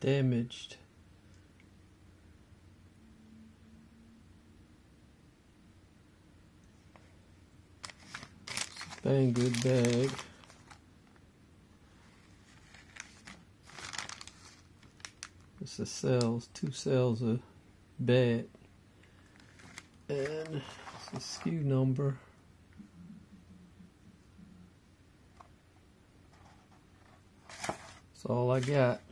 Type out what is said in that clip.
damaged. Banggood bag. It's the cells, 2 cells of bat, and it's the SKU number. That's all I got.